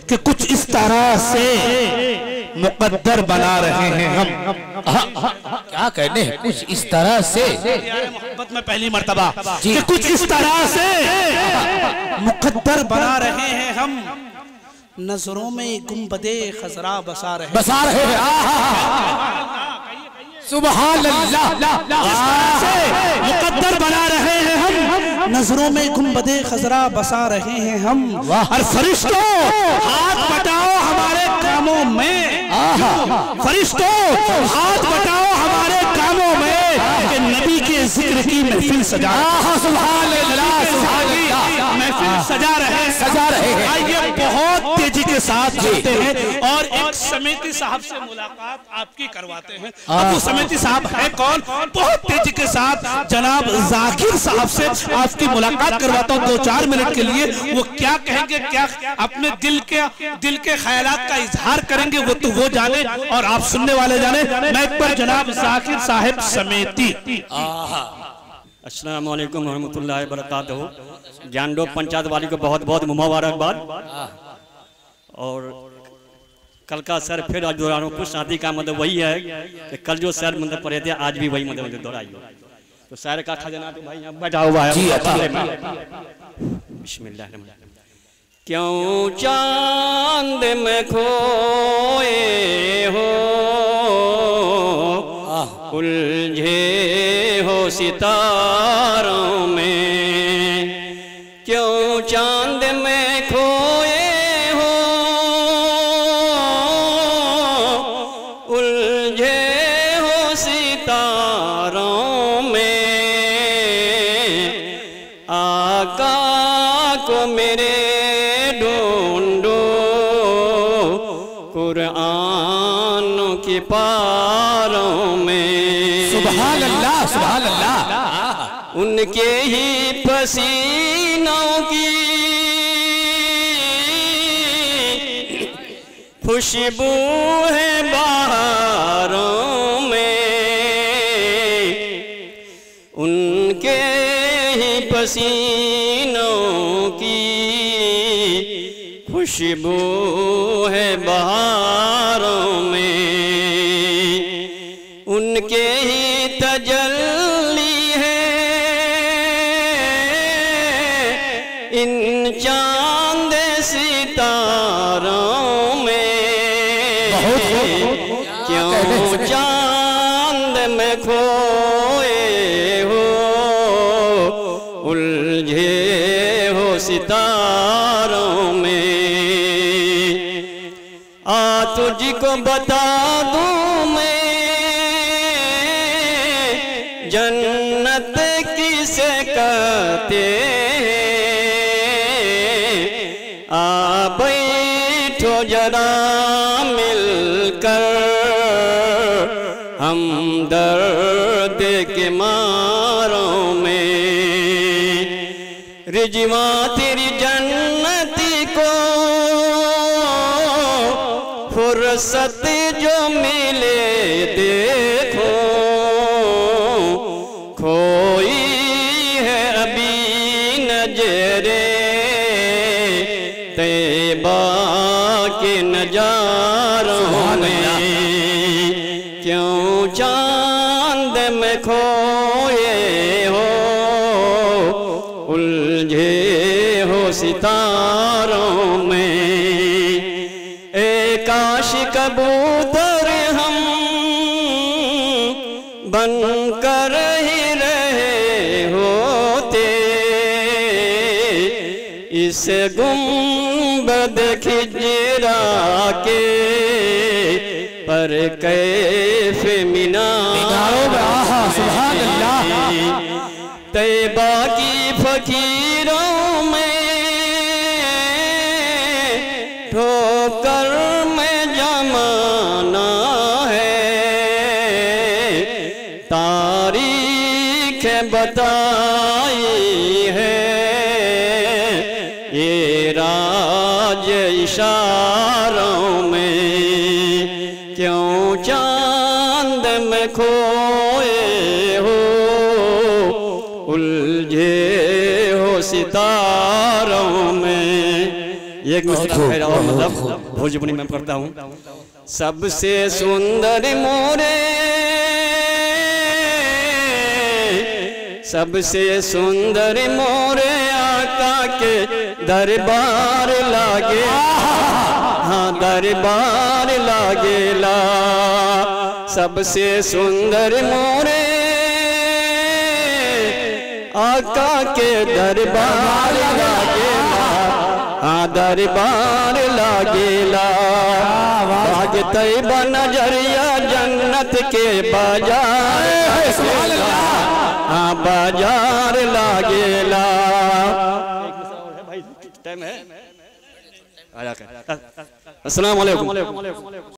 कि कुछ इस तरह से मुकद्दर बना रहे हैं हम। क्या कहने हैं? कुछ इस तरह से मोहब्बत में पहली मर्तबा कि कुछ इस तरह से मुकद्दर बना रहे हैं हम, नजरों में गुंबदे खजरा बसा रहे हैं। सुभान अल्लाह। मुकद्दर बना रहे हैं हम, नजरों में गुंबदे खजरा बसा रहे हैं हम। और फरिश्तों हाथ बटाओ हमारे कामों में, फरिश्तों हाथ बटाओ हमारे कामों में कि नबी के जिक्र की महफिल सजा। सुभान अल्लाह, सुभान अल्लाह। महफिल सजा रहे हैं। आइए बहुत तेजी के साथ चलते हैं और एक समिति साहब से मुलाकात आपकी करवाते हैं। अब वो समिति साहब है कौन? बहुत तेजी के साथ जनाब जाकिर साहब से आपकी मुलाकात करवाता हूँ 2-4 मिनट के लिए। वो क्या कहेंगे, क्या अपने दिल के ख्यालात का इजहार करेंगे, वो तो वो जाने और आप सुनने वाले जाने। मैं पर जनाब जाकिर साहब समिति। अस्सलाम वालेकुम रहमतुल्लाहि व बरकातहू। ज्ञानडोब पंचायत वाली को बहुत बहुत मुबारकबाद। और कल का सर फिर आज दोहरा रहा हूँ। कुछ शादी का मतलब वही है कि कल जो सर मतलब पढ़े थे आज भी वही मतलब दोहराइए। तो सर का खजाना तो भाई यहाँ बैठा हुआ है। बिस्मिल्लाह। क्यों चांद में खोए हो, उलझे हो सितारों में, क्यों चांद में खोए हो, उलझे हो सितारों में, आका को मेरे ढूंढो कुरान की पारों में। सुभान अल्लाह, सुभान अल्लाह। उनके ही पसीनों की खुशबू है बहारों में, उनके ही पसीनों की खुशबू है बहारों में, उनके ही तजल्ली है इन चांद सितारों में। क्यों चांद में खोए हो, उलझे हो सितारों में। तुझको बता दूं मैं जन्नत किसे कहते हैं, आ बैठो जरा मिलकर हम दर्द के मारों में। रिजवा तेरी जन्नती को फुर्सत जो मिले देखो, खोई है अभी नजरे तैबा के नजारों में। क्यों चांद में खोए हो, उलझे हो सितारों में। काश कबूतर हम बनकर ही रहे होते, इस गुंबद खिजरा के पर कैफ मीनारों में। सुभान अल्लाह। तैबा की फकीरों में ठोकर में जमाना है, तारीख बताई है ये राज इशारों में। क्यों चांद में खोए हो, उलझे हो सितारों में। एक मिसरा है और मतलब भोजपुरी में करता हूँ। सबसे सुंदर मोरे, सबसे सुंदर मोरे आका के दरबार लागे, हाँ दरबार लागेला। सबसे सुंदर मोरे आका के दरबार लागेला, हाँ दरबार लागेला। बाग तैयबा नजरिया जन्नत के बाजार, हाँ बाजार लागेला। टाइम है, अस्सलाम वालेकुम।